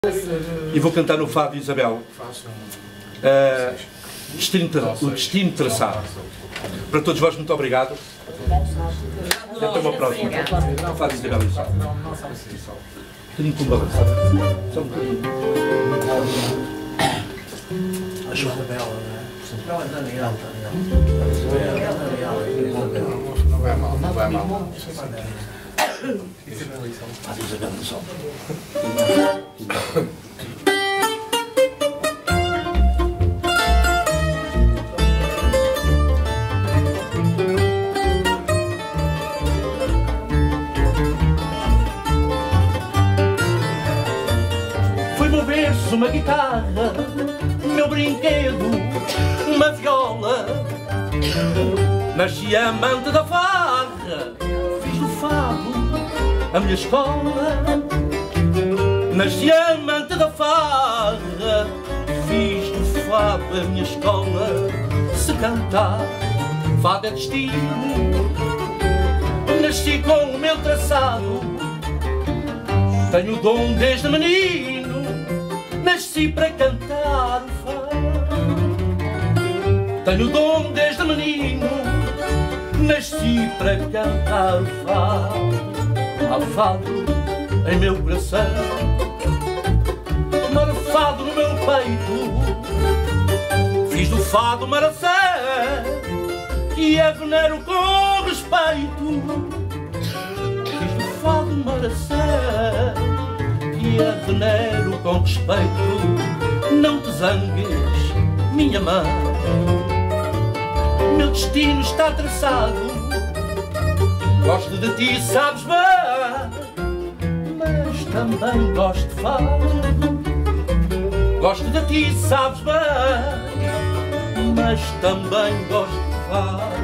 E vou cantar no Fado de Isabel, o Destino Traçado. Para todos vós, muito obrigado. Até uma próxima. Fado de Isabel e Sal. Um bocadinho com balanço. Só um bocadinho. A Joana Bela, não é? Daniel. Não vai mal, não vai mal. Isabel do Sol. Foi meu berço, uma guitarra, meu brinquedo, uma viola. Nasci amante da farra, fiz do fado a minha escola. Nasci amante da farra, fiz do fado a minha escola. Se cantar, fado é destino. Nasci com o meu traçado, tenho o dom desde menino. Nasci para cantar o fado, tenho o dom desde menino. Nasci para cantar o fado. Há fado em meu coração, marafado no meu peito. Fiz do fado maracé, que é venero com respeito. Fiz do fado maracé, que é venero com respeito. Não te zangues, minha mãe, meu destino está traçado. Gosto de ti, sabes bem, mas também gosto de fado. Gosto de ti, sabes bem, mas também gosto de fado.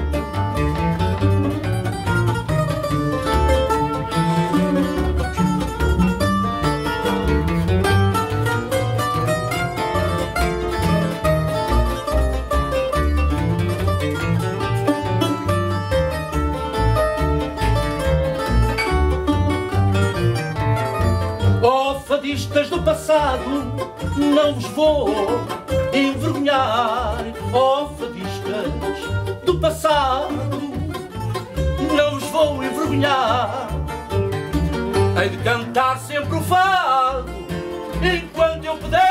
Fadistas do passado, não vos vou envergonhar. Oh, fadistas do passado, não vos vou envergonhar. Hei de cantar sempre o fado enquanto eu puder.